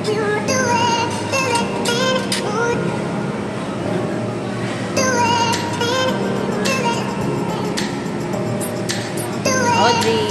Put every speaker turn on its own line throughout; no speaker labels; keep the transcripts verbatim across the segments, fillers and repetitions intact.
Audrey.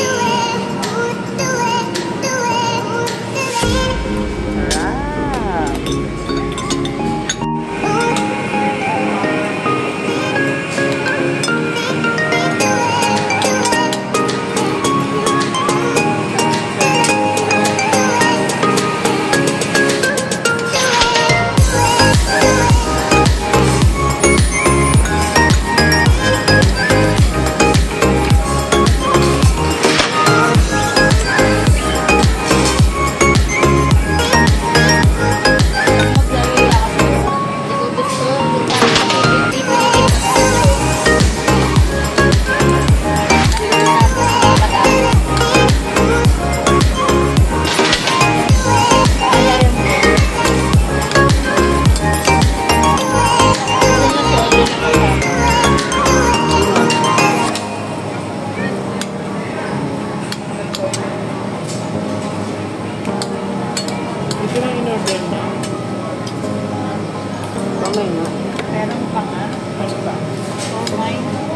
Kamay na.
Meron pa nga. Ano ba? Oh my.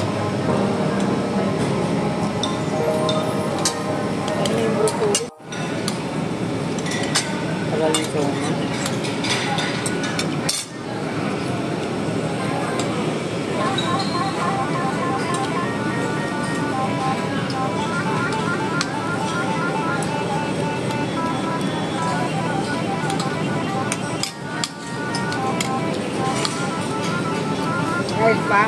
Ano yung bruto?
Tagal nito.
Alright pa?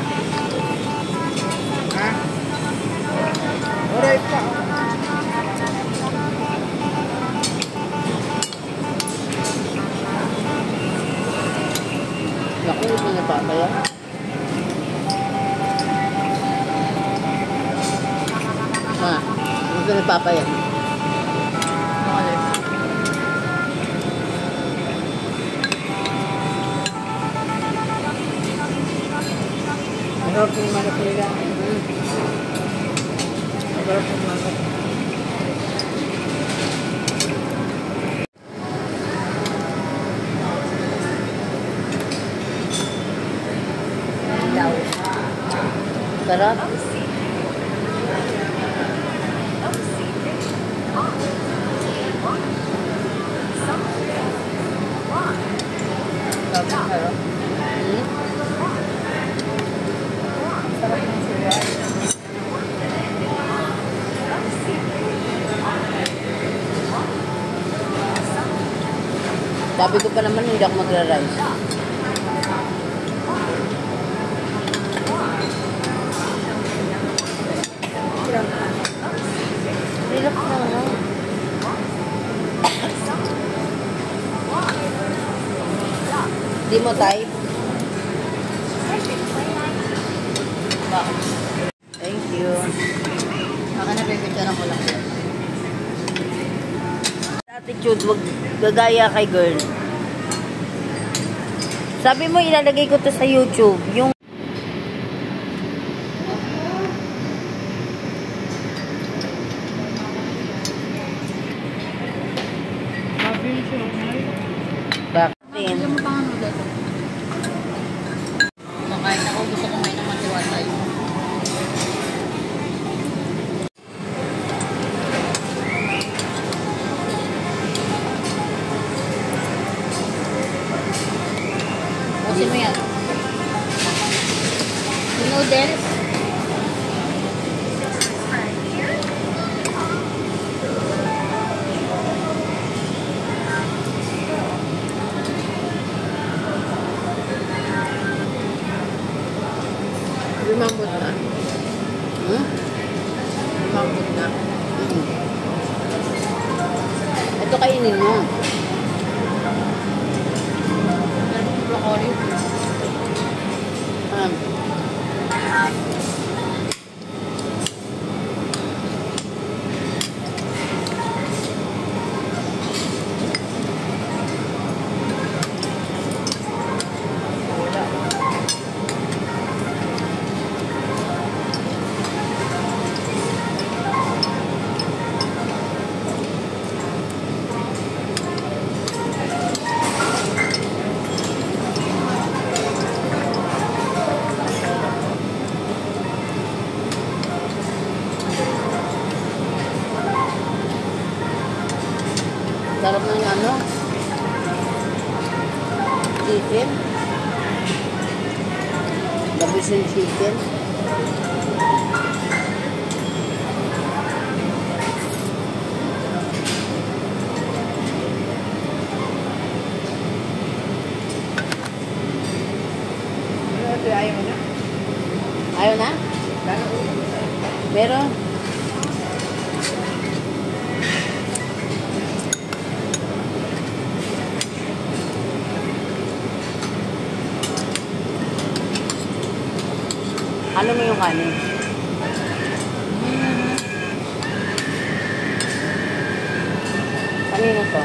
Ha? Alright pa.
Naku, ito na pa kaya? Ha? Ito na pa kaya?
Masarap yung manok nila. Masarap yung manok.
Daw. Sarap. Sarap, sarap. Hmm? Sabi ko pa naman hindi ako magra-rice. Relax na lang. Di mo type? Bakit? Thank you. Baka nabibigyan ko lang. Attitude, wag gagaya kay girl. Sabi mo ilalagay ko to sa YouTube. Yung bakit?
Alam mo pa nga noodle. Makain ako, gusto ko kumain ng matiwasay. Kasi mo yan. Yung noodles.
Lumambot na. Hmm? Lumambot na. Hmm. Ito kainin mo.
Broccoli.
Um. Chicken. Labis yung chicken.
Ayaw mo na?
Ayaw na? Meron? Ano mo yung kanin? Kanino to?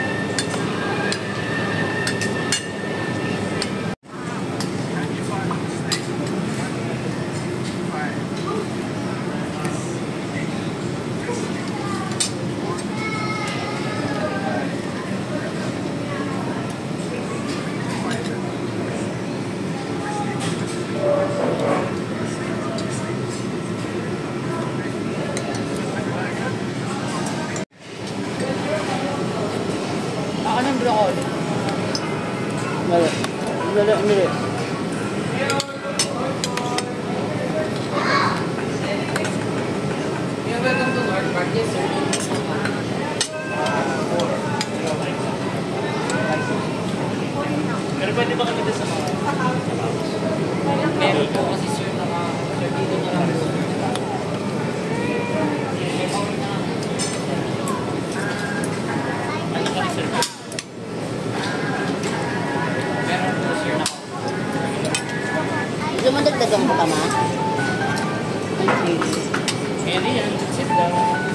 Ako ng broccoli.
Dali. Dali, dali.
Yung welcome to North Park, yes sir. Pero pwede ba kami dito sa mga? Meron po kasi sir na mga sir dito na lang. Ano ka sir? Meron po sir na.
Gusto mo dagdagan ko pa, ma? Ang chili.
Meron yan. Sit down.